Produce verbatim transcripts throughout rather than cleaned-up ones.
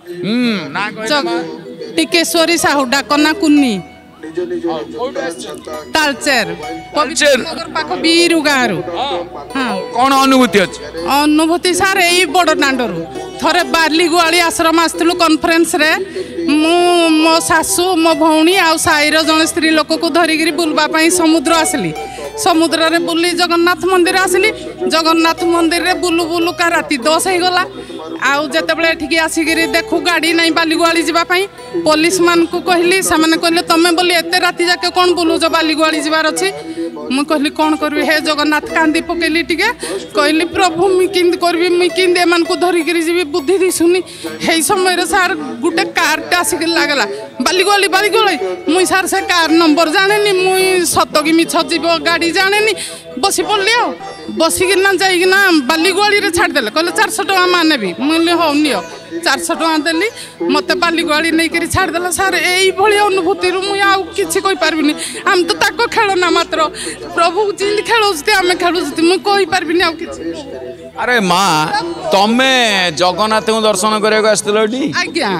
टिकेश्वरी साहू डाकना कुन्नी तालचेर पाख बीरु गाँव कौन अनुभूति अच्छी अनुभूति सार यही बड़ दांडर थरे बालीगुआली आश्रम आसलु कॉन्फ्रेंस रे मु मो सासू मो भौणी आ साईर जन स्त्री लोक को धरिकी बुलवाई समुद्र आसली समुद्र रे बुली जगन्नाथ मंदिर आसली जगन्नाथ मंदिर रे बुलु बुलु का राति दस हो गला आउ जितेबाला एठिकी आसिक देखू गाड़ी नहीं बालीगुआली जावाई पुलिस मान को कहली से कहले तुम बोली एत राति जाके कौन बुलुच बालीगुआली जबार अच्छी मुझे कहली कौन करी हे जगन्नाथ कांदी पकेली टिके कहली प्रभु मुई किंद करबी मुई किंद एमान को धरिक जी बुद्धि दिशुनी हे समय सार गोटे कारटे आसिक लगला बालीगुआली बालीगुआली मुई सार से कार नंबर जाने मुई सत कि मिछ जीव गाड़ी जाने बसी पड़ली आ बसिकिना जाइकिना बालीगुआली छाड़देले कहले चार सौ टका मानेबी मुझे हौ नियो चार सौ टका देली मत बालीगुआली नहीं छाड़देला सार यही अनुभूति मुझे आउ कि पार्बनी आम तो ताको खेलना मात्र प्रभु जी खेलुती आम खेलुती मुझे कही पार्बनी आउ कि अरे माँ तमे जगन्नाथ को दर्शन करने आसती आज्ञा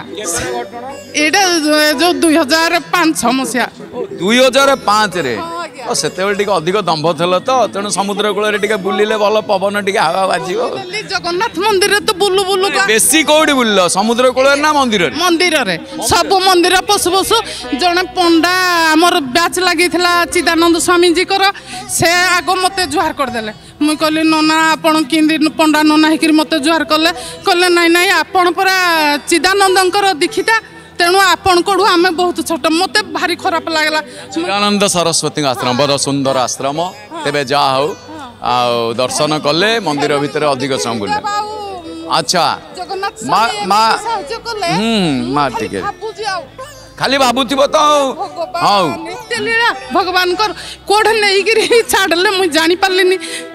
ये जो दुई हजार पांच मसीहा दुई हजार पाँच रे से अधिक दम्भ थल तो तेणु समुद्र कूल बुलिले भल पवन टे हवा बाजी जगन्नाथ मंदिर तो बुलु बुलु बेसी कौटी बुल समुद्र कूल ना मंदिर मंदिर रे सब मंदिर पशु पशु जड़े पंडा आमर बैच लगी चिदानंद स्वामी जी कर से आग मत जुहार करदे मुई कहली नना आपण कि पंडा नना होकर मत जुहार कले कहले नाई नाई आपण पूरा चिदानंद दीक्षिता तेणु आपण को आम बहुत छोट मत भारी खराब लगला चिदानंद सरस्वती आश्रम बड़ सुंदर आश्रम तेबे जा हो आ दर्शन कले मंदिर भितर अधिक समय बुले अच्छा माँ माँ हम्म माँ ठीक है खाली भावुव तो हाँ भगवान कोठे नहीं छाड़े मुझे जानी पार्ली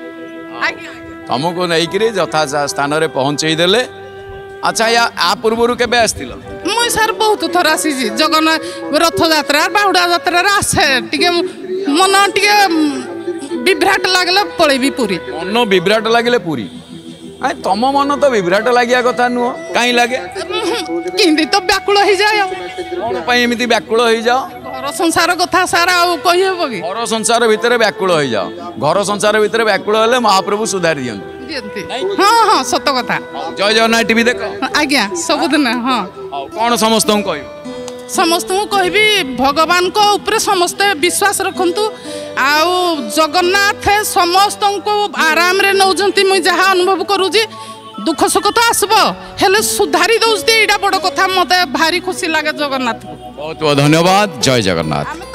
तुमको नहीं यथा स्थान में पहुँचे देले अच्छा या आ पूर्व के आसतिल मुई सर बहुत थर आसी जगन रथ यात्रा बाहुड़ा यात्रा आसे टिके मन टिके विभ्राट लगले पलैबी पूरी मन विभ्राट लगे पूरी तम मन तो विभ्राट लगे कथा नुह कहीं लगे कि तो व्याकुल हो जाए कौन एमती व्याकुल हो जाओ घर संसार कथा सारा कही हम कि घर संसार भितर व्याकुल हो जाओ घर संसार भितर व्याकुल हेले महाप्रभु सुधारी दियंतु हाँ हाँ सत कथा जय जगन्नाथ टीवी देख आज्ञा सबुदिन हाँ कौन समस्त कह समस्त कहबी भगवान को ऊपर समस्ते विश्वास रखंतु आउ जगन्नाथ समस्त को आराम रे नौजंती मुई जहाँ अनुभव करूजी दुख सुख तो आसबो हेले सुधारी दउछती एटा बड़ कथा मते भारी खुशी लागे जगन्नाथ बहुत बहुत धन्यवाद जय जगन्नाथ।